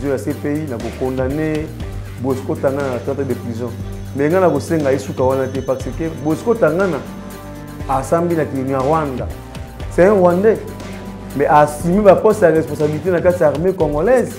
décision à ces pays, n'a pas condamné Bosco Tangana à 30 ans de prison. Mais il y a un peu parce que Bosco Tangana a assemblé na Rwanda. C'est un Rwandais. Mais a assumé ma poste à responsabilité dans l'armée congolaise.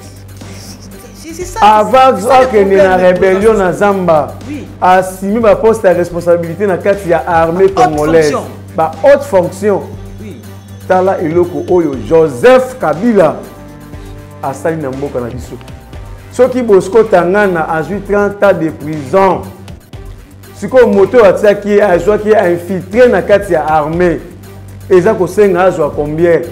Avant qu'il y ait une rébellion dans Zamba, a assumé ma poste à responsabilité dans l'armée congolaise. Ba haute fonction. Tala Eloko Oyo, Joseph Kabila a sali na mboka na biso. Ce qui Bosco Tangana a eu 30 ans de prison. Ce que moto a infiltré dans l'armée. Et ça, c'est combien?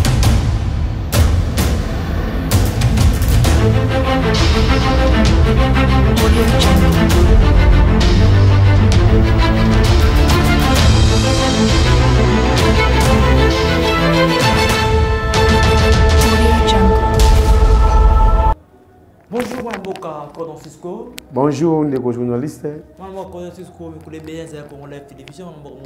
Bonjour, Mboka Cordon Cisco. Bonjour, les journalistes. Moi, Cordon Cisco, je suis bien pour la télévision.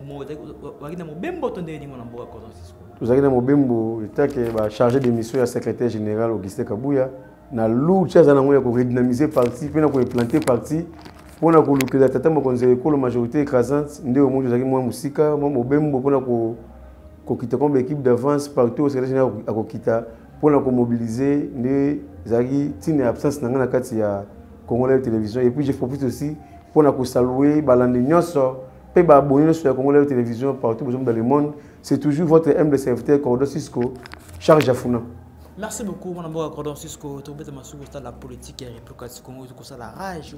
Vous avez Mobembo, chargé de mission à secrétaire général Augustin Kabouya. Na lou tchaza na moya ko redynamiser parti, puis na ko implanter parti. Pour na ko luka tata mo konzele ko la majorité écrasante, ndé au monde zaki moi musika, moi Mobembo pour na ko quitter comme équipe d'avance partout au secrétaire général à ko kita pour na ko mobiliser ndé zaki tine absence na ngana kati ya Congolais Télévision. Et puis je profite aussi pour na ko saluer balande nyonso pe ba abonné sur la Congolais Télévision partout dans le monde. C'est toujours votre humble serviteur Cordon Cisco, Charles Jafuna. Merci beaucoup, mon amour Cordon Cisco. Tu as besoin de la politique et la rage.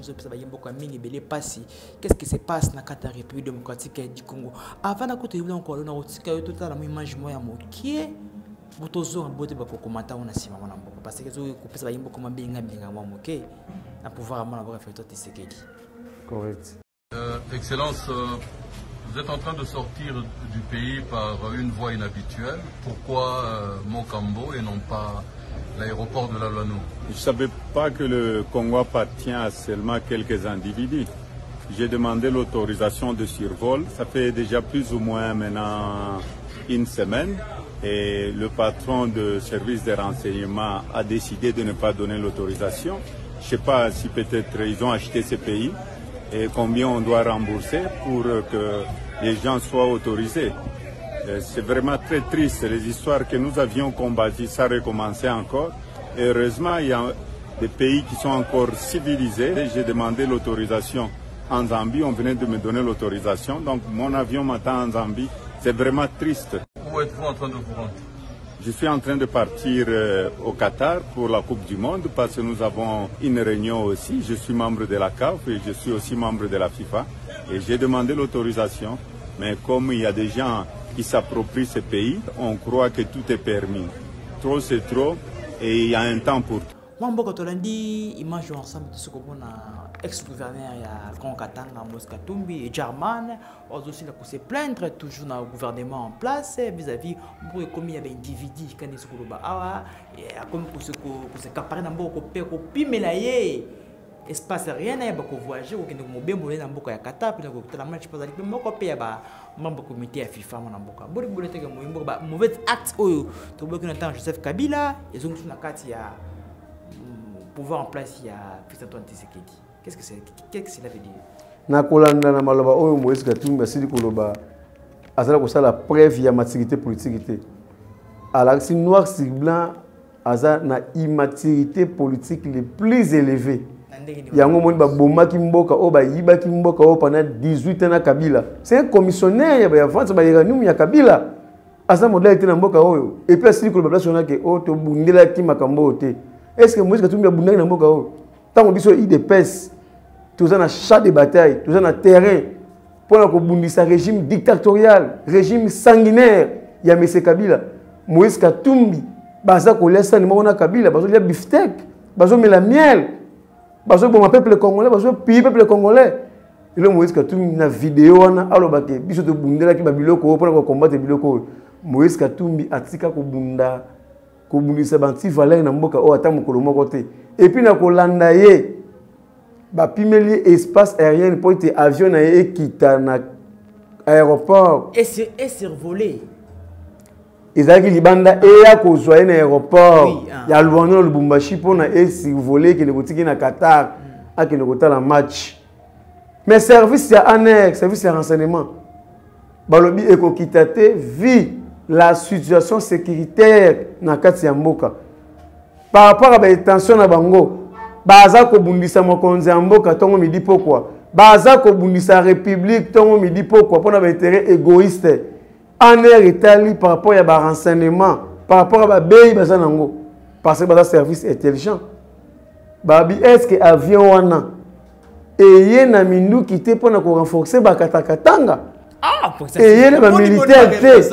Qu'est-ce qui se passe dans la République démocratique du Congo? Avant d'écouter le Congo, on a tout à la image qui est botozo en beauté pour commenter on a si maman parce que zo couper ça va yimbo comme bien moi OK à pouvoir avoir fait tout ce qu'il dit. Correct. Excellence, vous êtes en train de sortir du pays par une voie inhabituelle. Pourquoi Mokambo et non pas l'aéroport de la Loano? Je ne savais pas que le Congo appartient à seulement quelques individus. J'ai demandé l'autorisation de survol. Ça fait déjà plus ou moins maintenant une semaine. Et le patron de service de renseignement a décidé de ne pas donner l'autorisation. Je ne sais pas si peut-être ils ont acheté ces pays et combien on doit rembourser pour que les gens soient autorisés. C'est vraiment très triste, les histoires que nous avions combattues, ça recommençait encore. Et heureusement, il y a des pays qui sont encore civilisés. J'ai demandé l'autorisation en Zambie, on venait de me donner l'autorisation. Donc mon avion m'attend en Zambie, c'est vraiment triste. Où êtes-vous en train de vous rendre? Je suis en train de partir au Qatar pour la Coupe du Monde parce que nous avons une réunion aussi. Je suis membre de la CAF et je suis aussi membre de la FIFA. Et j'ai demandé l'autorisation. Mais comme il y a des gens qui s'approprient ces pays, on croit que tout est permis. Trop c'est trop et il y a un temps pour tout. Moi, je suis image ensemble de ce qu'on a ex-gouverneur Katanga, Moskatumbi et German, aussi se plaindre toujours dans le gouvernement en place vis-à-vis de comme il y a des individus qui sont comme se caparer dans le pays, espace rien n'a pas voyager ou qui nous bien boulé dans beaucoup de Qatar puis dans la match pas aller beaucoup pays ba membre comité à FIFA mon amboka boli boli te mo ba mauvais acte oyo to bloquer dans Joseph Kabila et donc sur la carte il y a pouvoir en place il y a Félix Antoine Tshisekedi. Qu'est-ce que cela veut dire? Na kolanda na maloba oyo Moïse Katumbi asili koloba azala ko sala preuve ya maturité politique. Alors si noir sur blanc aza na immaturité politique les plus élevées. Yango moni ba bomaki mboka o ba yibaki mboka o pendant 18 ans na Kabila. C'est un commissionnaire ya France ba uranium ya Kabila. Asa modèle était na mboka oyo. Et puis asili koloba place on a que o to bundela ki makambo te. Est-ce que Moïse Katumbi a bundela na mboka oyo? Tant on biso IDPS tous en champ de bataille, tous en terrain pour la kobundisa régime dictatorial, régime sanguinaire ya M. Kabila. Moïse Katumbi baza ko laissa ni mona Kabila, bazo lia beefsteak, bazo mela miel. Bazo bon peuple congolais, bazo pays peuple congolais. Et le Moïse Katumbi na vidéo wana alobake biso to bundela ki babiloko pour combattre biloko. Moïse Katumbi atika ko bundisa banti valeur na mboka o ata mokolo moko te. Et puis na kolanda ye ba pimeli espace aérien pour te avion na ye kita na aéroport et survolé. ezalaki libanda eya kozwa na aéroport ya Luanda na Lubumbashi pona survoler ki nekotiki na Qatar akende kotala match. Mais service ya ANER, service ya renseignement balobi ekokitate vu la situation sécuritaire na kati ya mboka par rapport à la tension na bango baza ko bundisa mokonzi ya mboka tongo midi pokwa baza ko bundisa république tongo midi pokwa pona ba intérêt égoïste ANER etali par rapport à ba renseignement par rapport à ba bay baza nango parce que baza service intelligent babi est-ce que avion wana eye na mindu kité pona ko renforcer ba katakatanga et il y militaire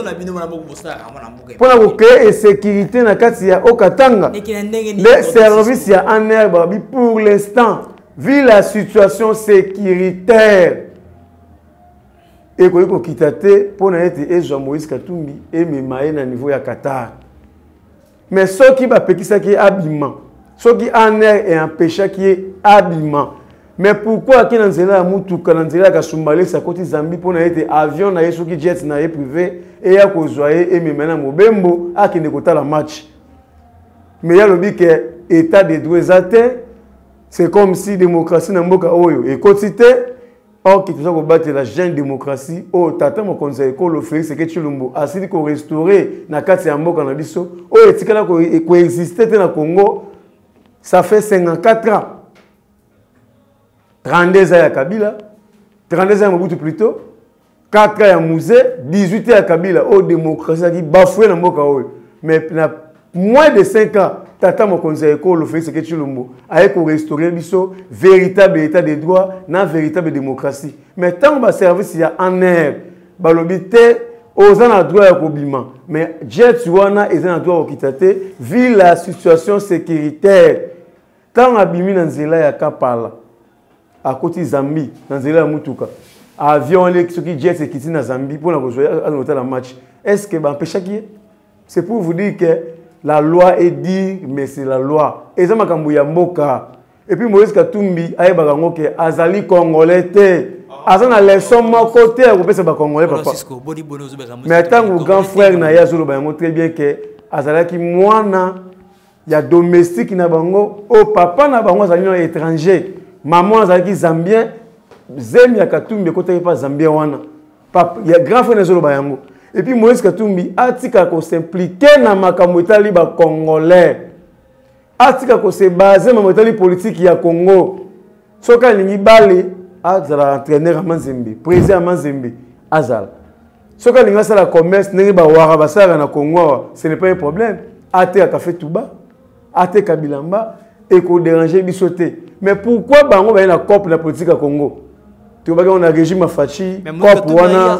pour la créer sécurité na kati ya Okatanga. Les services ya ANER pour l'instant vu la situation sécuritaire et ko kitate pour na été Jean Moïse Katumbi et memaye na niveau ya Qatar. Mais ceux qui va pekisa qui habillement, ceux qui ANER et empêcher qui est habillement. Mais pourquoi qui nanzela ya mutuka nanzela ka Sumbale sa koti Zambie pour na été avion na yeso ki jet na ye privé et ya kozwaye et memena mobembo akende kota la match. Mais ya lobi que état de droit zate c'est comme si démocratie na mboka oyo et quotité or qui toujours battre la jeune démocratie au tata mo conseil ko lo Félix que Tshilombo asili ko restaurer na kati ya mboka na biso o etikala ko exister na Congo ça fait 54 ans. 32 ans à Kabila, 32 ans à Mobutu plutôt, 4 ans à Mouzé, 18 ans à Kabila, au démocratie qui bafoué dans Mboka. Mais moins de 5 ans, Tata Mokonza Eko, le Félix Tshilombo, a restauré biso véritable état de droit, na véritable démocratie. Mais tant que service il y a en air, balobité, aux en droit à Kobima. Mais Jet Wana est en droit au Kitate, vu la situation sécuritaire. Tant abimi nanzela ya Kapala. À côté Zambie, dans la mutuka. Avion qui jet et qui na Zambie pour jouer à la match. Est-ce que c'est pour vous dire que la loi est dit, mais c'est la loi. Et ça m'a Moka. Et puis Moïse Katumbi a dit Azali Congolais. Azana leçon mon côté, vous pouvez pas Congolais papa. Mais tant que grand frère na yazolo ba très bien que Azala qui mwana ya domestique na bango, oh papa na bango azali na étranger. Maman azalaki zambien zemi ya Katumbi côté pas zambien wana papa ya grand frère nezolo bayango et puis Moïse Katumbi atika ko s'impliquer na makambo etali ba congolais atika ko se baser na etali politique ya Congo soka lingi bale azala entraîneur à Manzembe président à Manzembe azala soka linga sala commerce ngi ba wara basara na Congo ce n'est pas un problème atika ka fait Touba atika Bilamba et ko déranger bisoté. Mais pourquoi bango ba na COP la politique à Congo? Tu vois qu'on a régime Fachi, COP wana.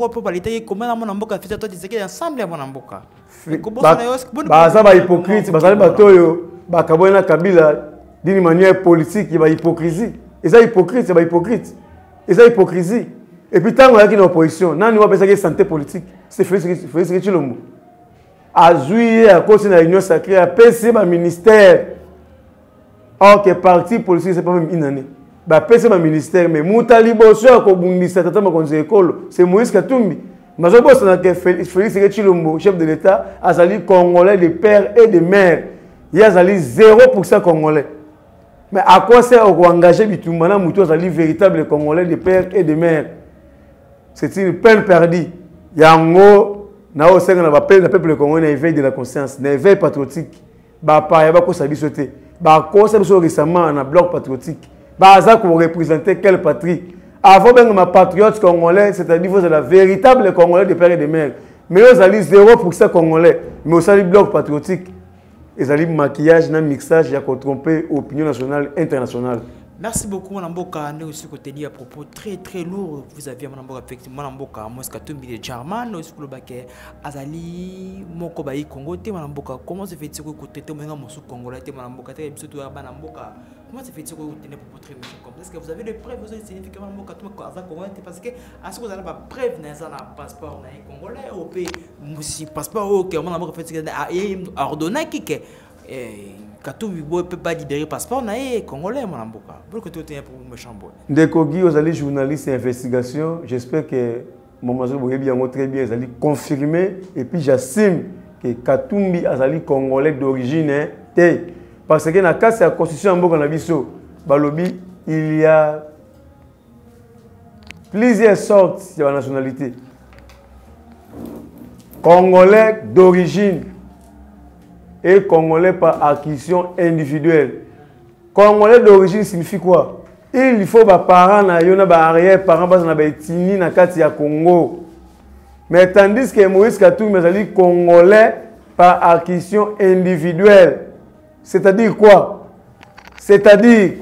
Baza ba hypocrite, bazali batoyo, ba kabona Kabila d'une manière politique, ba hypocrisie. Et ça hypocrite, c'est ba hypocrite. Et ça hypocrisie. Et puis tant qu'on a qui dans opposition, nani wa pesa que santé politique, c'est Félix Tshilombo. A juillet à cause de la union sacrée, a PC ba ministère. Or que parti politique c'est pas même une année. Bah pèse ma ministère mais Moutali Bosso ko bundisa tata makonze ekolo c'est Moïse Katumbi. Mazo boss na que Félix Tshilombo chef de l'État azali congolais de père et de mère. Il azali 0% congolais. Mais à quoi sert au engager bitumba na muto azali véritable congolais de père et de mère. C'est une peine perdue. Yango na osenga na ba peuple congolais na éveil de la conscience, na éveil patriotique. Ba pa ya ba ko sabi sauter. Bah, quoi ça récemment un bloc patriotique. Bah, ça pour représenter quelle patrie. Avant même ma patriote congolais, c'est-à-dire vous êtes la véritable congolais de père et de mère. Mais vous allez 0% congolais, mais vous allez bloc patriotique. Et vous allez maquillage, mixage, il y a qu'on tromper opinion nationale, internationale. Merci beaucoup, Manamboka. Nous aussi, côté dit à propos très très lourd. Vous avez Manamboka, effectivement, Manamboka, Moïse Katumbi de German, aussi pour le baquet, Azali, Mokobaï, Congo, Manamboka. Comment se fait-il que vous traitez mon sous congolais, Manamboka, surtout à Manamboka? Comment se fait-il que vous tenez pour votre émission comme ça? Est-ce que vous avez des preuves, vous avez signifié Manamboka, Congolais? Parce que, à ce que vous avez pas preuve, vous avez un passeport congolais, au pays, si passeport, ok, Manamboka fait ordonné qui Katumbi ne peut pas libérer le passeport, mais Congolais, mon amboka. Pourquoi tu es pour me chambouler? Ndekogi, vous allez journaliste et investigation. J'espère que Maman Zobo très bien, ils allaient confirmer et puis j'assume que Katumbi azali congolais d'origine parce que dans le cas de la constitution en Bourg-en-Abisso, Balobi, il y a plusieurs sortes de nationalités. Congolais d'origine et Congolais par acquisition individuelle. Congolais d'origine signifie quoi? Il faut que les parents n'aient arrière-parents qui na kati ya Congo. Mais tandis que Moïse Katumbi est Congolais par acquisition individuelle. C'est-à-dire quoi? C'est-à-dire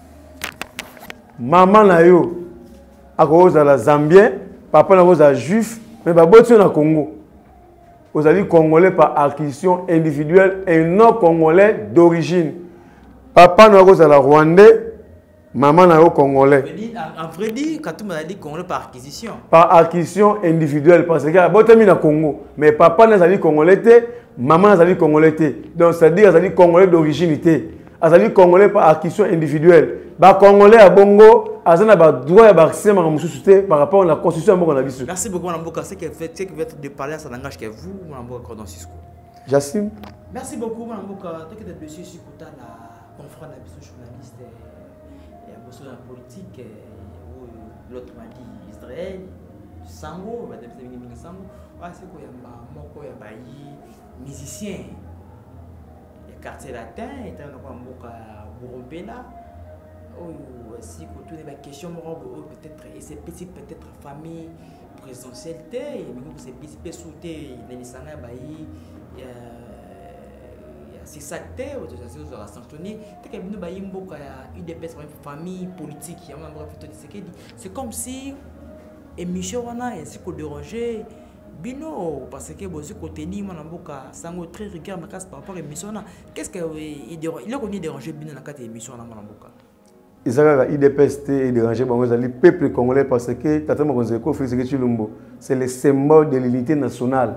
maman na yo a cause la Zambien, papa na cause juif, mais ba boti na Congo. Vous allez Congolais par acquisition individuelle et non Congolais d'origine. Papa na cause la Rwandais. Maman n'a pas congolais. En vrai dit, quand tu m'as dit congolais par acquisition. Par acquisition individuelle. Parce que bon, na Congo. Mais papa n'a pas congolais, maman n'a pas congolais. Donc c'est-à-dire qu'il congolais d'origine. Il congolais par acquisition individuelle. Bah congolais à Bongo, il a droit à accès par rapport à la constitution de la vie. Merci beaucoup, Mme Boka. C'est que vous êtes de parler à ce langage que vous, Mme Boka, dans Cisco. J'assume. Merci beaucoup, Mme Boka. Tu es dessus sur la conférence de la journaliste. Sur la politique, l'autre m'a dit Israël, Sango, c'est quoi, il y a musicien, il y a quartier latin, il y a Bourompena, aussi quand on a des questions, peut-être, et c'est petit, peut-être famille présidentielle, c'est petit, sauté, il y a c'est ça que tu as sanctionné. Tu as une des famille politique. C'est comme si l'émission est dérangé. Bino, parce que si côté ni mon amboka sango très regarde par rapport à l'émission. Qu'est-ce qu'il a connu déranger Bino dans cette émission mon amboka? Ils IDPS est dérangé le peuple congolais parce que c'est le symbole de l'unité nationale.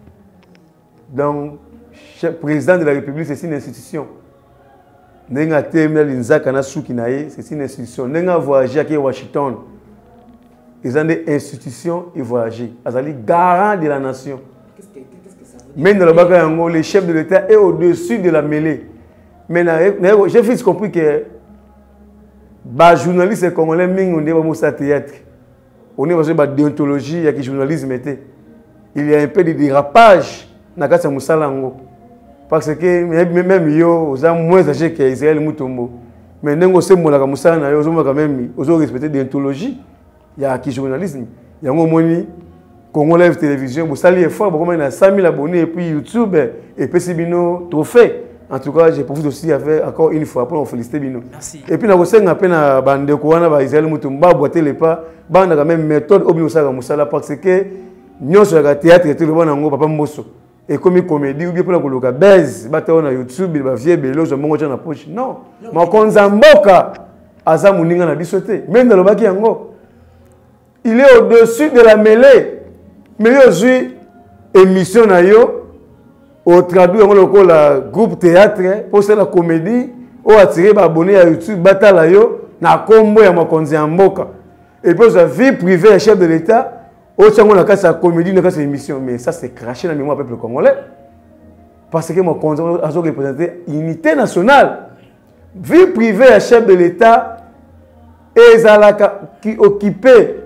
Donc le président de la République, c'est une institution. C'est une institution. Nenga voyager à Washington. Ils ont des institutions et voyager. Ils sont garants de la nation. Qu'est-ce que ça veut dire? Même dans le Bakayango, le chef de l'État est au-dessus de la mêlée. Mais j'ai compris que les journalistes congolais ont des théâtre. On est dans la déontologie, il y a journalisme. Il y a un peu de dérapage dans le Moussalango. Parce que même yo, ils sont moins âgés qu'Israël Moutombo. Mais nous sommes quand même respecter déontologie. Il y a qui journalisme. Il y a un Congolais télévision. Vous saluez effort, vous avez 100 000 abonnés et puis YouTube et puis c'est Bino trophée. En tout cas, j'ai profité aussi à faire encore une fois pour féliciter Bino. Merci. Et puis nous avons appelé la bande de Kouana Israël Moutombo, boiter les pas, bande la même méthode au Bino Moussala parce que nous sur le théâtre et tout le monde en papa Mbosso. Et comme comédie ou bien pour la coloca base bateau na YouTube il va vieux belo zo mongo na poche non makonza mboka aza muninga na bisoté même dans le baki yango il est au-dessus de la mêlée mais yo zui émission na yo au traduit yango la groupe théâtre pour la comédie ou attirer ba abonné à YouTube batala yo na kombo ya makonza mboka et puis sa vie privée à chef de l'État. Autant on a cassé la comédie, on a cassé l'émission, mais ça c'est craché dans la mémoire du peuple congolais. Parce que mon conseil a représenté l'unité nationale. Vie privée à chef de l'État, et qui occupait,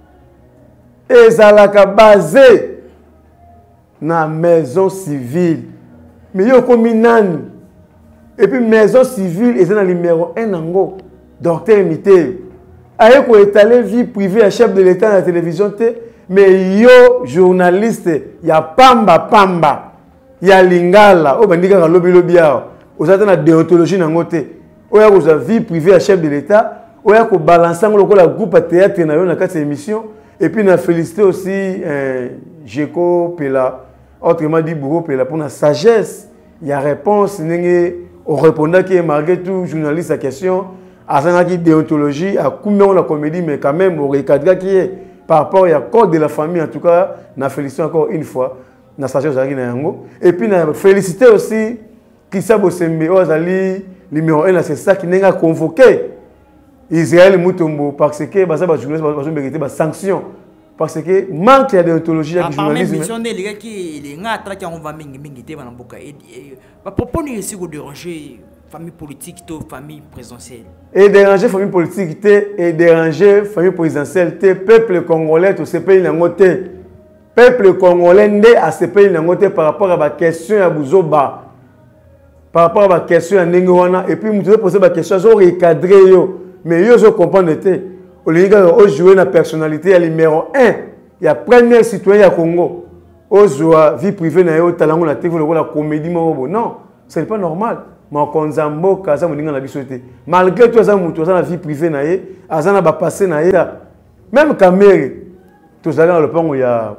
et basé dans la maison civile. Mais il y a comme une et puis maison civile, et c'est dans le numéro 1 en docteur imité. Aïe ko étaler vie privée à chef de l'État dans la télévision. Mais yo journaliste, il y a pamba, il y a lingala, oh bandika ka lobby yao. Vous avez la déontologie dans côté. Vous avez la vie privée à chef de l'État. Vous avez balancer le groupe à théâtre dans quatre émissions. Et puis on a félicité aussi Jeko Pela, autrement dit Bourreau Pela pour la sagesse. Il y a réponse au répondant qui est malgré tout journaliste à question. À ça qui déontologie, à combien la comédie, mais quand même au recadre qui est. Par rapport au code de la famille, en tout cas, nous félicitons encore une fois la sagesse de Yango. Et puis, nous félicitons aussi Kissa Bosembe, numéro 1, c'est ça qui n'a pas convoqué Israël Moutombo parce que les journalistes ont mérité des sanctions. parce que manque de déontologie à du part même journalisme. mission les gars qui les gars qui on va mingi te bana mboka et propos ni ici déranger famille politique to famille présidentielle Et déranger famille politique et déranger famille présidentielle peuple congolais tout ce pays n'a ngoté peuple congolais ndé à ce pays n'a ngoté par rapport à la question ya buzoba par rapport à la question ya ndengwana et puis mutu poser la question zo recadrer yo mais yo zo comprendre té au lieu de jouer la personnalité numéro 1 il y a premier citoyen du Congo au jouer vie privée na yo talango na TV la comédie non ce n'est pas normal. Makonzambo kaza muninga na bisoté malgré tout ça mutu ça na vie privée na ye azana ba passer na ye même caméra tout ça dans le pango ya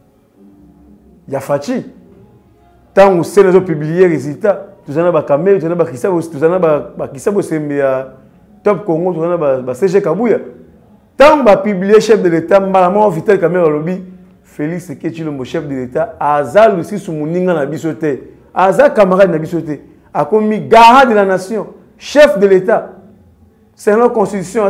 Fachi tant où c'est les publier résultat tout ça na ba caméra tout ça na ba kisa tout ça na ba kisa bo sembia top Congo tout ça na ba CG Kabuya tant ba publier chef de l'état malalement Vital Caméra lobby Félix Sekechilombo chef de l'état azal aussi sous muninga na bisoté azal camarade na bisoté a commis garant de la nation, chef de l'État. C'est la constitution,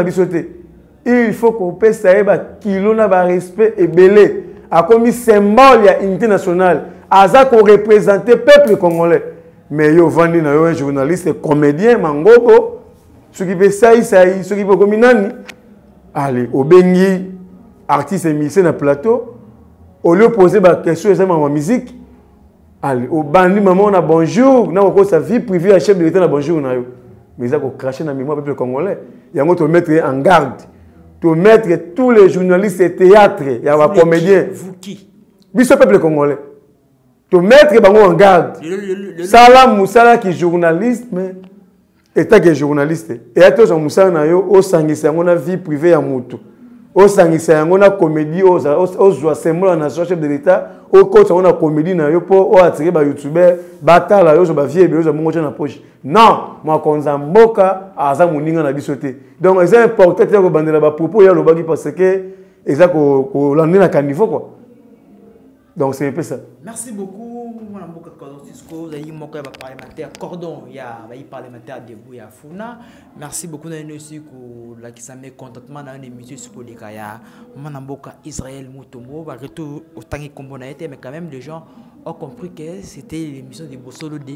il faut qu'on paie ça, kilo na ba respect et belé. A commis symbole ya unité nationale. Aza ko représenter peuple congolais. Mais yo vandi na yo un journaliste, comédien, mangobo, ce qui fait ça, ce qui fait comme nani. Allez, au bengi, artiste émissé na plateau, au lieu de poser la question sur ma musique. Allez, au bandi maman on a bonjour, na ko sa vie privée à chef de l'État na bonjour na yo. Mais ça ko cracher na mémoire peuple congolais. Il y a te mettre en garde. Te mettre tous les journalistes et théâtre, il y a des comédiens. Vous qui? Biso peuple congolais. Te mettre bango en garde. Salam Moussala qui est journaliste mais état qui est journaliste. Et à tous Moussala na yo o sangisa ngona vie privée ya mutu. O sangisa ngona comédie o joie symbole la nation chef de l'État. Au côté on a comédie na yo pour attirer ba youtubeur batala yo zo ba vie bezo mongo na poche non moi konza mboka aza muninga na bisoté donc c'est important que bandela ba propos ya lobaki parce que eza ko lande na caniveau quoi donc c'est un peu ça. Merci beaucoup mon mboka Cordon Cisco zayi moko ya parlementaire cordon ya ba parlementaire debout ya Funa merci beaucoup na aussi ko la kisame contentement na une émission sur ya mon mboka Israël Mutombo ba retour autant combo na été mais quand même les gens ont compris que c'était l'émission de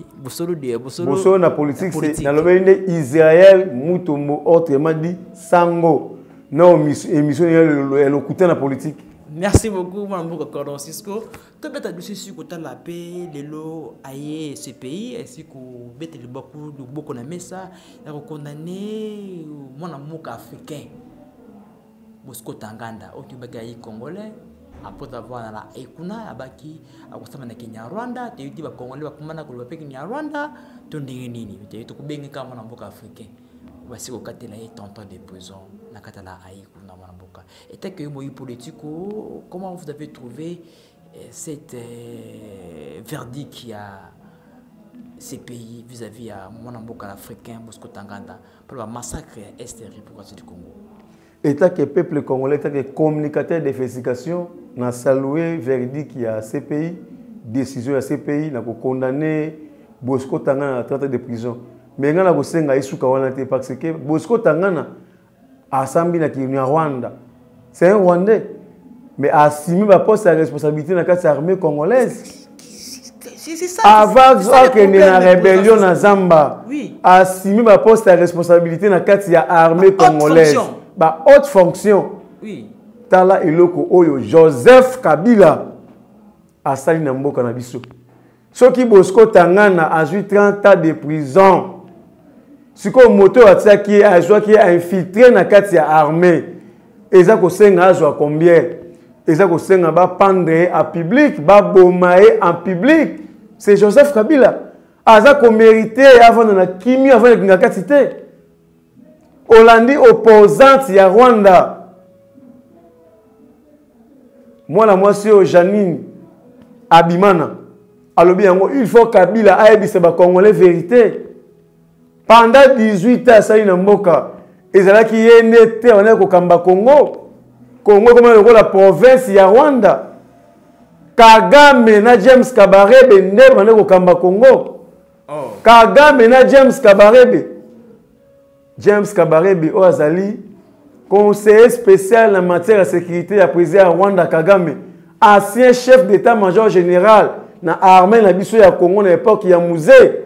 Bossolo na politique c'est dans le Israël Mutombo autrement dit Sango non émission elle écouter la politique. Merci beaucoup, Mme Cordon Cisco. Tu peux t'adresser sur la paix, les lots, aïe, ce pays, ainsi que beaucoup de ça, et condamner mon amour africain. Bosco Tanganda, au Tubagaï congolais, après avoir la Ekuna, Abaki, à Kostamana Kenya Rwanda, tu dis Congolais, Bakumana, Kenya Rwanda, tu dis Nini, tu es tout bien comme mon amour africain. Voici au Katela et tonton de prison, la Katala Aïkuna Manaboka. Et tel que moi politique, comment vous avez trouvé cet verdict qui a ces pays vis-à-vis à Manaboka l'Africain, Bosco Tanganda, pour le massacre est pour du Congo? État que le peuple congolais, état que communicateur d'investigation, n'a salué verdict qui a ces pays, décision à ces pays, n'a condamné Bosco Tanganda à la traite de prison. Mais ngana kosenga isuka wana te parce que Bosco Tangana asambi na Kenya Rwanda. C'est un Rwandais mais a assumé ba poste de responsabilité dans la armée congolaise. C'est ça. Avant que la rébellion na Zamba. Oui. A assumé ba poste de responsabilité dans la armée congolaise. Ba haute fonction. Oui. Tala eloko oyo Joseph Kabila asali na mboka na biso. Soki Bosco Tangana a eu 30 ans de prison. Si ko moto ataki a joué qui a infiltré na kati ya armée eza ko senga a combien eza ko senga ba pendre en public ba bomae en public c'est Joseph Kabila aza ko mérité avant na kimi avant na kati te Hollandi opposante ya Rwanda moi c'est Janine Abimana alobi yango il faut Kabila aebise ba congolais vérité. Pendant 18 ans, ça y est, Mboka. Et c'est là qu'il y a une été, on est au Kamba Congo. Congo, comme on la province, il y a Rwanda. Kagame na James Kabarebe, on est au Kamba Congo. Kagame na James Kabarebe. James Kabarebe, Oazali, conseiller spécial en matière de sécurité à président Rwanda Kagame, ancien chef d'état-major général dans l'armée na biso ya Congo à l'époque ya musée.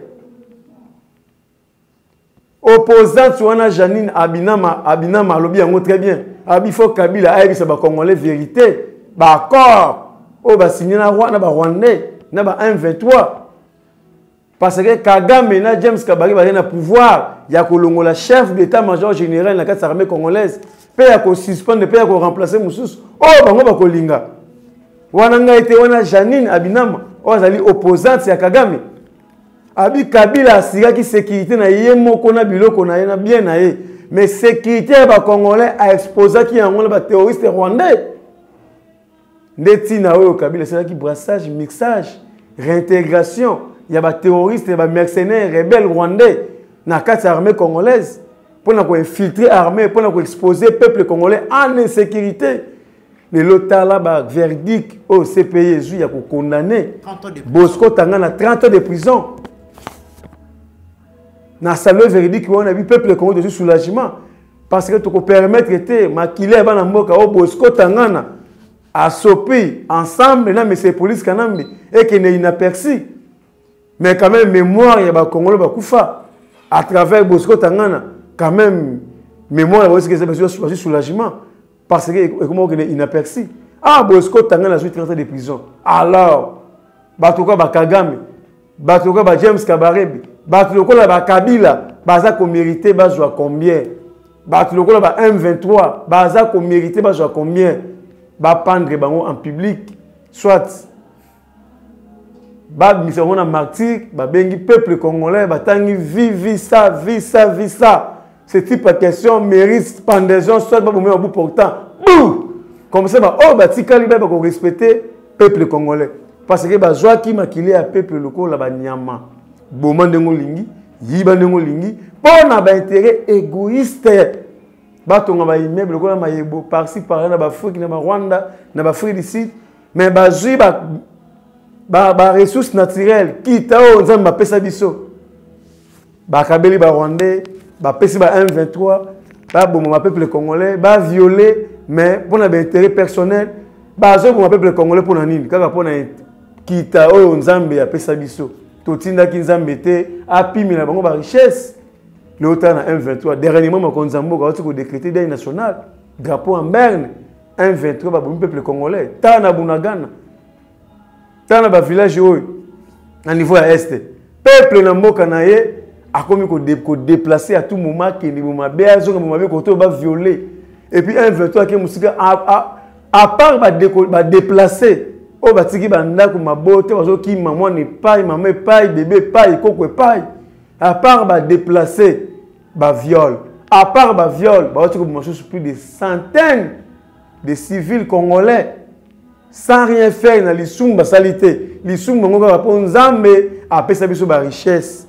Opposante Wana Janine Abinama lobby yango très bien. Abifo Kabila a ça ba congolais vérité. Ba accord o ba signé na Rwanda ba Rwandais na ba 123. Parce que Kagame na James Kabari ba na pouvoir ya kolongola chef d'état-major général na kati armée congolaise. Pe ya ko suspendre pe ya ko remplacer mususu. Oh bango ba kolinga. Wana nga été wana Janine Abinama o azali opposante ya Kagame. Abi Kabila asira ki sécurité na ye moko na biloko na ye na bien na ye. Mais sécurité ba congolais a exposé ki yango ba terroriste rwandais. Ndeti na oyo Kabila c'est là qui brassage, mixage, réintégration, il y a ba terroristes et ba mercenaires rebelles rwandais na kati armée congolaise pour na ko infiltrer armée pour na ko exposer peuple congolais en insécurité. Le lotala ba verdict au CPI ezu ya ko condamner Bosco Tangana 30 ans de prison. Na salué verdict on a vu peuple congolais de soulagement parce que tu peux permettre que maquiller bana mboka au Bosco Tangana a sopi ensemble na mais c'est police kanambi et qui n'est inaperçu mais quand même mémoire ya ba congolais ba kufa à travers Bosco Tangana quand même mémoire aussi que c'est soulagement parce que comment que est inaperçu ah Bosco Tangana a 30 ans de prison alors batuka ba Kagame batuka ba James Kabarebe batuka ba Kabila baza ko mériter bazwa combien batuka ba M23 baza ko mériter bazwa combien ba pendre bango en public soit ba mission na martyr ba bengi peuple congolais batangi vivi ça ce type de question mérite pendaison soit ba bomé au bout portant comme ça ba oh ba tikali ba ko respecter peuple congolais parce que ba joie qui makilé à peuple local la ba nyama boma ndengo lingi yiba ndengo lingi pona ba intérêt égoïste batonga ba immeuble ko na mayebo par-ci par-là na ba Afrique na ba Rwanda na ba Afrique du Sud mais ba zui ba ressources naturelles qui ta o nzamba pesa biso ba kabeli ba Rwandais ba pesi ba M23 ba bomo ma peuple congolais ba violer mais pour na intérêt personnel ba zo bomo peuple congolais pour na nini kaka pour na qui ta o nzambe ya pesa biso to tinda ki nzambe te apimi na bango ba richesse. L'autre na M23 dernièrement Makonzambo a aussi décrété deuil national drapeau en berne M23 ba bon peuple congolais tana bunagana tana ba village oyo na niveau à est peuple na mboka na ye a komi ko déplacer à tout moment que ni mo mabe azo mo mabe ko to ba violer et puis M23 qui musika à part ba déplacer o ba tiki ba ndako mabote bazo ki maman ne pas maman pas bébé pas koko pas à part ba déplacer ba viol à part ba viol ba tu plus de centaines de civils congolais sans rien faire na lisumba salité lisumba ngo ba ponzambe a pesa biso ba richesse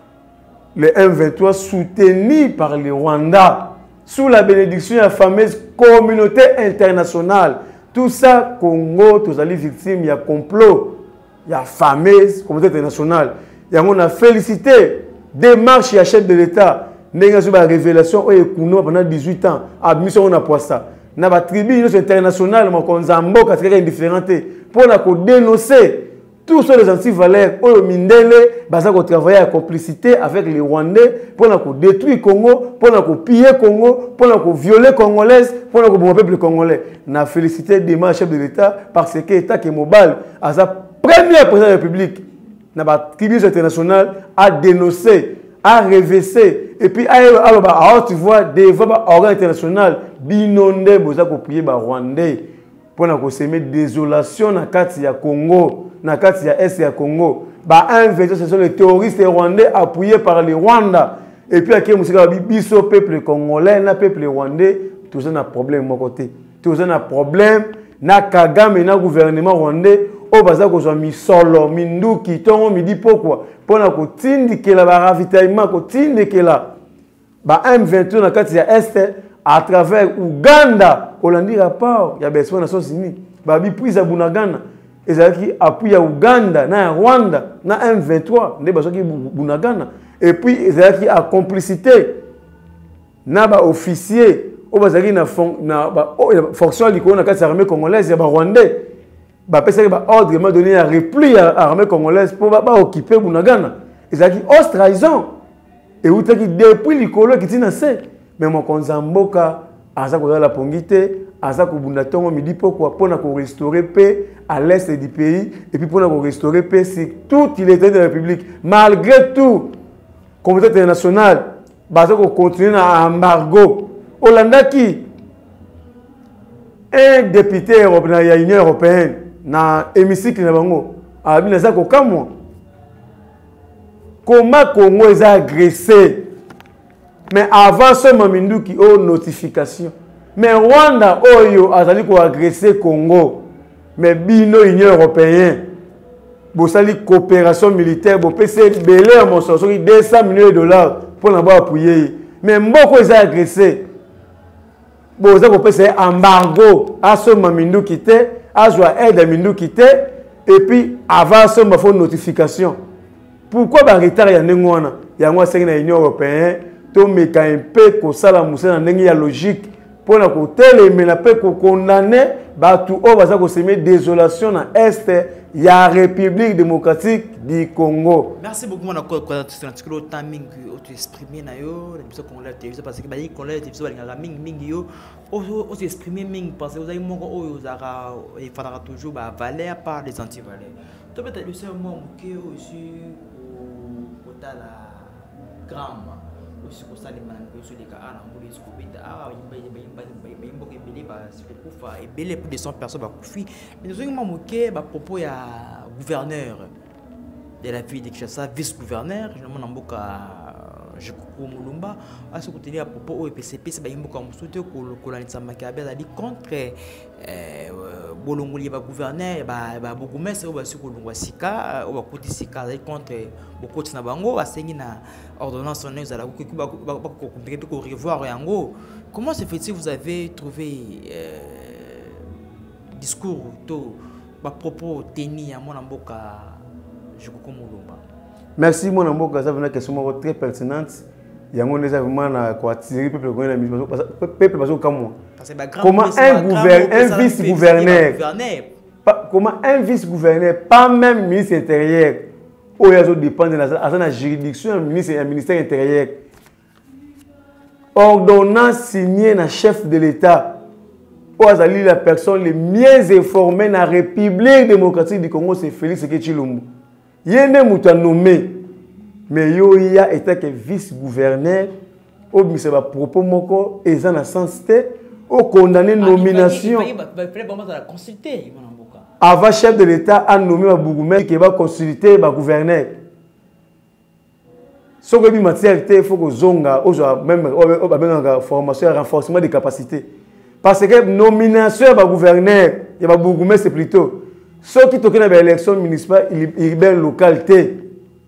le M23 soutenu par le Rwanda sous la bénédiction de la fameuse communauté internationale. Tout ça, Congo, tous les victimes, il y a complot, il y a fameuse communauté internationale. Il y a félicité, démarche et chef de l'État. Il y a une révélation pendant 18 ans. Admission, on a pas ça. Il y a une tribune internationale, on a indifférente pour dénoncer tous les anti-valeurs. On a travaillé en complicité avec les Rwandais pour détruire le Congo, pour piller le Congo, pour violer les Congolais, pour le peuple congolais. On a félicité des chefs de l'État parce que l'État qui est mobile, à sa première présidence de la République, la tribune internationale a dénoncé, a réversé, et puis tu vois, devant l'organe international, binondé, vous avez prié les Rwandais pour semer désolation dans le Congo. Na kati ya Est ya Congo, ba M23 ce sont les terroristes rwandais appuyés par les Rwanda. Et puis à musika biso peuple congolais na peuple rwandais, tout ça na problème mon côté. Tout ça na problème na Kagame na gouvernement rwandais o baza ko zwa misolo minduki tongo midi pourquoi pour na ko tindikela ba ravitaillement ko tindikela ba M23 na kati ya Est à travers Uganda, Hollandi rapport ya besoin Nations Unies, ba bi prise à Bunagana. Et qui appuie à Ouganda, na Rwanda, na M23, ne baso qui Bunagana. Et puis ils qui a complicité, na ba officier, o bazaki na fonction likolo na kati ya armée congolaise ya ba rwandais ba pesa ba ordre m'a donné un repli à armée congolaise pour ba occuper Bunagana ezaki trahison et outaki depuis likolo qui tina se mais mon konzamboka aza ko la pongité aza ko bunda tongo midi pourquoi pour na ko restaurer paix à l'est du pays et puis pour na ko restaurer paix c'est toute l'état de la République malgré tout communauté internationale baza ko continuer na embargo Hollande un député européen de l'Union européenne na hémicycle na bango abina za ko kamwa comment Congo est agressé mais avant ce maminduki o notification mais Rwanda oyo azali ko agresser Congo mais bino Union européenne bosali coopération militaire bo pese belé mo so 200 millions de dollars pour na ba appuyer mais mboko est agressé boza ko pese embargo à ce maminduki te azwa aide à minduki te et puis avant ce ma faut notification pourquoi ba retard ya ndengwana ya ngwa sengi na Union européenne to meka un peu ko sala musana ndenge ya logique pour na ko telemela pe ko condamner batu o baza ko semer désolation na est ya République démocratique du Congo. Merci beaucoup mon accord quand tu le timing tu exprimer na yo les personnes congolaises télévision parce que ba yi congolais télévision ba mingi yo o exprimer mingi parce que vous avez moko o zara il faudra toujours ba valeur par les anti-valeurs. To peut-être le seul mot que aussi au la gramme aussi pour ça les manants sur les cas à l'ambulance sur bita ah imbo ke belé ba kufa et belé plus de 100 personnes ba kufi mais nous avons moqué ba propos ya gouverneur de la ville de Kinshasa vice-gouverneur je demande mboka je coucou Mulumba à ce côté à propos au PCP c'est ba imboka musuté ko la ntsambaka ali contre bolongoli ba gouverneur ba bourgmestre ba su ko longwa sika ba koti sika contre bokoti na bango asengi na ordonnance on est à la ko revoir yango. Comment se fait-il vous avez trouvé discours to ba propos teni ya mona mboka je coucou Mulumba? Merci mon amboka ça une question très pertinente yango neza vraiment na ko attirer peuple congolais na peuple parce que comme moi comment un vice-gouverneur comment un vice-gouverneur pas même ministre intérieur ou yazo dépend de la juridiction ministère intérieur ordonnance signée na chef de l'État ou azali la personne les mieux informée na République démocratique du Congo c'est Félix Tshisekedi yene muta nommé mais yo ya était que vice-gouverneur au mise ba propos moko eza na sens te au condamné nomination avant chef de l'État a nommé ba bourgmestre qui va consulter ba gouverneur ce que bi matière il faut que zonga même ba formation renforcement des capacités parce que nomination ba gouverneur et ba bourgmestre c'est plutôt ceux qui toquent dans l'élection municipale urbaine localité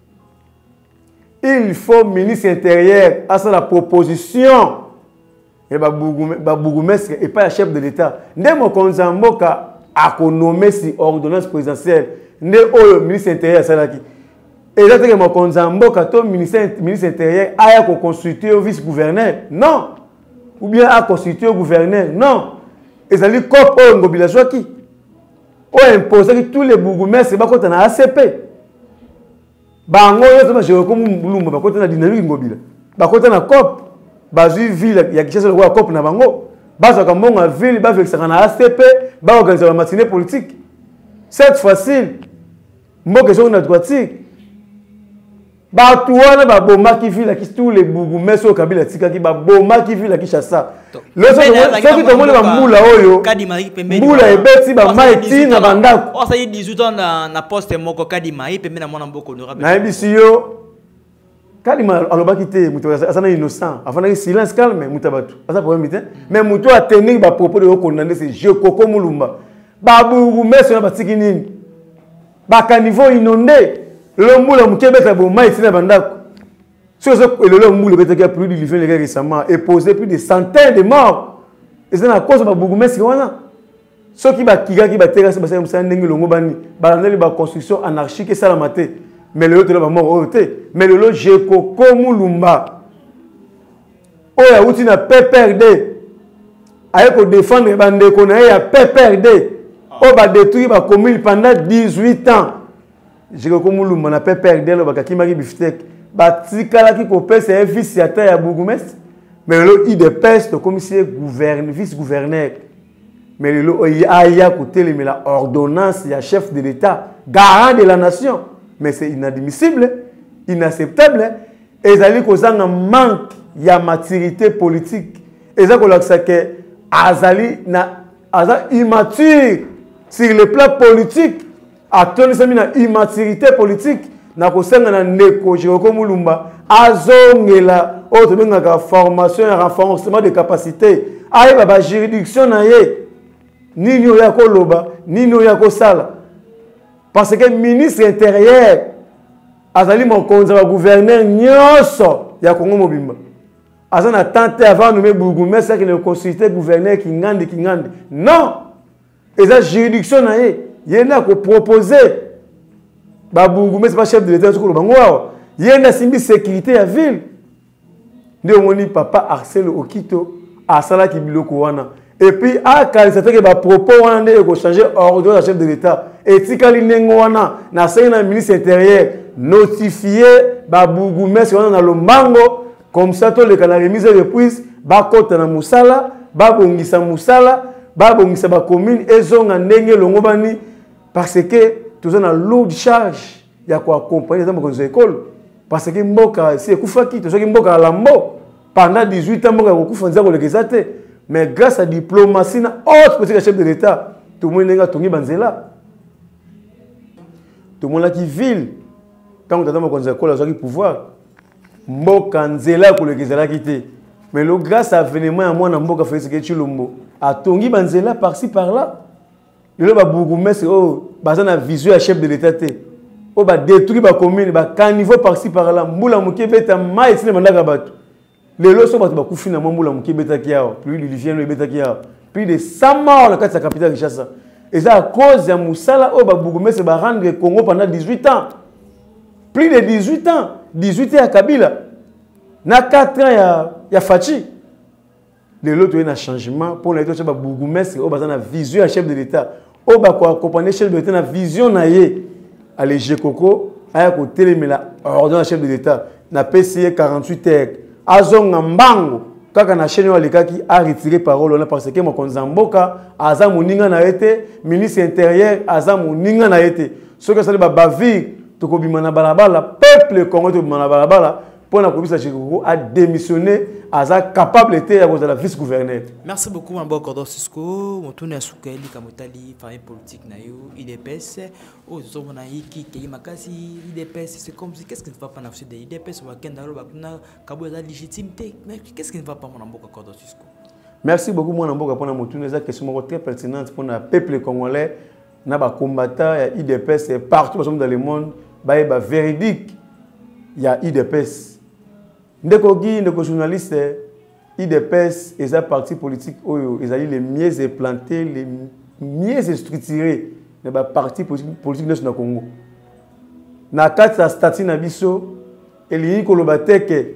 il faut ministre intérieur à la proposition et ba bourgmestre et pas le chef de l'État ndemo konzamboka a nommé si ordonnance présidentielle ndé o ministre intérieur salaki et là que mo konzamboka to ministre intérieur a consulter au vice-gouverneur non ou bien a consulter au gouverneur non et ça lui cop o ngobilation qui o imposer que tous les bourgmestres ba kota na ACP bango yoto je comme Mulumba ba kota na dynamique ngobila ba kota na cop ba ju ville ya Kinshasa ko cop na bango ba za kambonga ville ba vexaka na ACP ba organiser la matinée politique cette facile mboke zo na droitique ba tuwana ba boma ki ville ki tous les bourgmestres au Kabila tika ki ba boma ki ville ki Kinshasa le so ki to mona ba mbula oyo mbula ebeti ba maiti na bandako o sa 18 ans na poste moko kadima ipembe na mona mboko honorable na ebisiyo kadima alobaki te muto asana innocent afana silence calme mutabatu asa problème te mais muto a tenir ba propos de condamner c'est je Koko Mulumba ba bourgmestre na batiki nini ba caniveau inondé le moule a muté beta bo maiti na bandako sur ce le moule beta qui a plus de livre récemment et posé plus de centaines de morts et c'est à cause ba bourgmestre wana ceux qui ba kiga qui ba terrasse ba ça ndenge longo bani ba ndeli ba construction anarchique ça la maté mais le autre ba mort oté mais le je Koko Mulumba o ya uti na PPRD aye ko défendre bandeko na ye ya PPRD o ba détruire ba commune pendant 18 ans. Je ko mulumba na PPRD lo bakakimaki biftek batikala ki ko pesa vice ya bourgmestre mais le IDPS to commissaire gouverneur vice gouverneur mais le aya ko telemela ordonnance ya chef de l'État garant de la nation mais c'est inadmissible inacceptable et zali ko zanga manque ya maturité politique et ça ko laksa que azali na aza immature sur le plan politique atoni sami na immaturité politique na kosenga na ndeko Jérôme Mulumba azongela autre benga formation et renforcement de capacité ayeba ba juridiction na ye nini oya ko loba nini oya ko sala parce que ministre intérieur azali mokonza ba gouverneur nyoso ya Congo mobimba azana tenté avant nommer bourgmestre qui ne consultait gouverneur kingandi non eza juridiction na ye yena ko proposer ba bourgmestre pas chef de l'État soko bango awa yena simbi sécurité ya ville ndio moni papa Arcel Okito asala ki biloko wana et puis a kalisata ke ba propos wana nde ko changer ordre de chef de l'État etikali nengo wana na sena ministre intérieur notifier ba bourgmestre wana na lombango comme ça to le kana remise de prise ba kota na musala ba bongisa musala ba bongisa ba commune ezonga ndenge longo bani parce que tout ça na lourde charge ya ko accompagner dans nos écoles parce que mboka si ekufaki to soki mboka lambo pendant 18 ans mboka kokufa nzako lekezate mais grâce à diplomatie na autre petit chef de l'État tout le monde nga tongi banzela tout le monde qui ville quand on attend nos écoles azaki pouvoir mboka nzela ko lekezala kité mais le grâce à événement ya mwana mboka Félix Chilombo a tongi banzela par-ci par-là le ba bourgmestre oh bazana vision ya chef de l'État te oh ba détruire ba commune ba caniveau par-ci par-là mbula mukebeta mai sine mandaka bato le loso bato ba kufina mbula mukebeta kiao plus l'Ilifien beta kiao plus de 100 morts dans la capitale Kinshasa et ça à cause ya musala oh ba bourgmestre ba rendre Congo pendant 18 ans plus de 18 ans 18 ans à Kabila na 4 ans ya Fachi de l'autre il y a un changement pour les autres bourgmestre au bazana vision à chef de l'État au ba ko accompagner chef de l'État na vision na ye aller Jekoko aya ko telemela ordre chef de l'État na PCE 48 heures azonga mbango kaka na chaîne wa lekaki a retiré parole parce que mokonza mboka aza moninga na été ministre intérieur aza moninga na été ce que ça ba bavir to ko bimana balabala peuple congolais to bimana balabala pour la police a démissionné, a capable d'être la vice-gouverneur. Merci beaucoup, Mambo Cordo Cisco. On tourne à Soukeli, Kamotali, famille politique, IDPS. Oh, ils ont qui est Makasi, IDPS, c'est comme si qu'est-ce qui ne va pas dans le IDPS, on va gagner la légitimité. Mais qu'est-ce qui ne va pas, Mambo Cordo Cisco? Merci beaucoup, Mambo, pour nous tourner cette question très pertinente pour le peuple congolais, na ba combattant IDPS partout dans le monde, ba véridique. Il y a IDPS. Ndeko journaliste, IDPS et sa parti politique, ils ont les mieux implantés, les mieux structurés de la parti politique de Congo. Na kati statut na biso, eli kolobate ke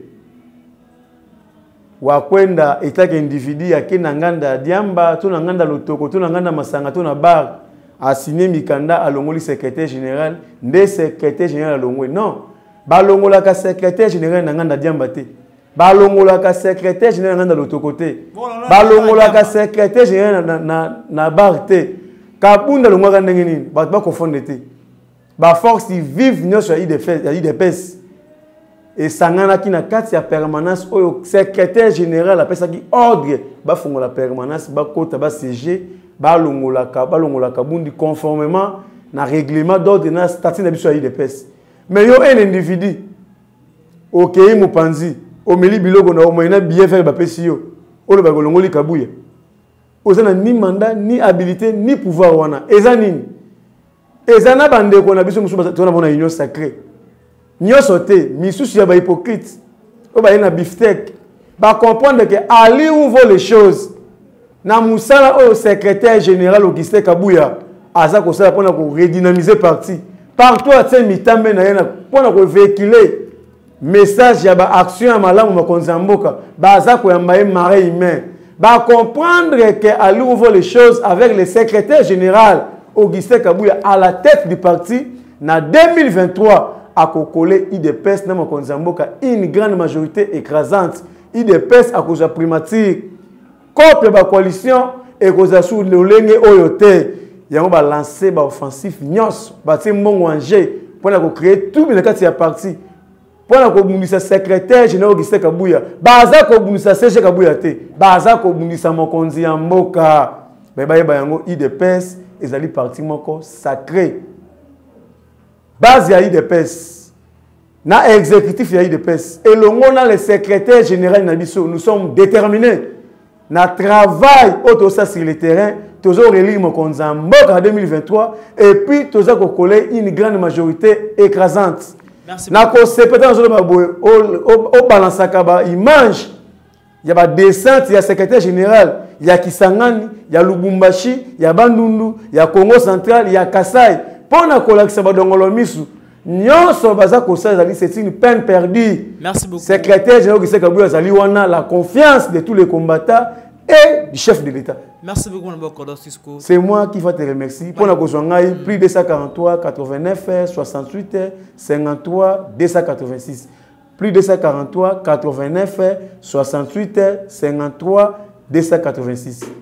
wakwenda etake individu ya kena nganda diamba, to na nganda lotoko, to na nganda masanga, to na bar, a signé mikanda alongoli secrétaire général, nde secrétaire général alongwe. Non. Balongola ka secrétaire général na nganda diamba te. Balongola ka secrétaire général na nganda lotoko te. Balongola ka secrétaire général na bar te. Kabunda longwa ndenge nini? Ba confondre te. Ba force vive nyonso ya IDPS. Et sangana ki na kati ya permanence oyo secrétaire général apesa ki ordre ba fongola permanence ba kota ba CG balongola ka bundi conformément na règlement d'ordre na statut na biso ya IDPS. Mais yo un individu OK mopanzi o meli biloko na o moyena bien faire ba pesi yo o le ba kolongoli kabuya ozana ni mandat ni habilité ni pouvoir wana eza nini ezana bande ko na biso musu tona bona union sacrée nyoso te misusu ya ba hypocrite o ba ina biftec ba comprendre que ali où vont les choses na musala au secrétaire général Augustin Kabuya aza ko sala pona ko redynamiser parti partout à Mitambe na yena pona ko véhiculer message ya ba action ya malamu makonza mboka baza ko yamba marais humain va comprendre qu'à l'ouvre les choses avec le secrétaire général Augustin Kabouya à la tête du parti, en 2023, à Kokole, IDPS, une grande majorité écrasante. IDPS à cause de la primature, contre la coalition et cause de sous le lenge oyote. Il y a lancé une offensive nyos, bâti mongwangé pour créer tout le cas de la parti. Pour le secrétaire général Augustin Kabouya, baza ko bunisa Serge Kabouya te, baza ko bunisa mokonzi ya mboka. Bayango IDPS ezali parti moko sacré. Base ya IDPS. Na exécutif ya IDPS. Et le secrétaire général Nabiso, nous sommes déterminés. Na travail autosa sur le terrain, toujours relire mon konza mboka en 2023 et puis toujours ko coller une grande majorité écrasante. Merci. Na ko sepeta zo ba boy au balansaka ba image. Il y a des descente, il y a secrétaire général, il y a Kisangani, il y a Lubumbashi, il y a Bandundu, il y a Congo central, il y a Kassai. Pour na kolakisa ba dongolo misu. C'est une peine perdue. Merci beaucoup. Secrétaire général la confiance de tous les combattants et du chef de l'État. Merci beaucoup, c'est moi qui vais te remercier. Pour la plus 243 89 68 53 286. Plus 243 89 68 53 286.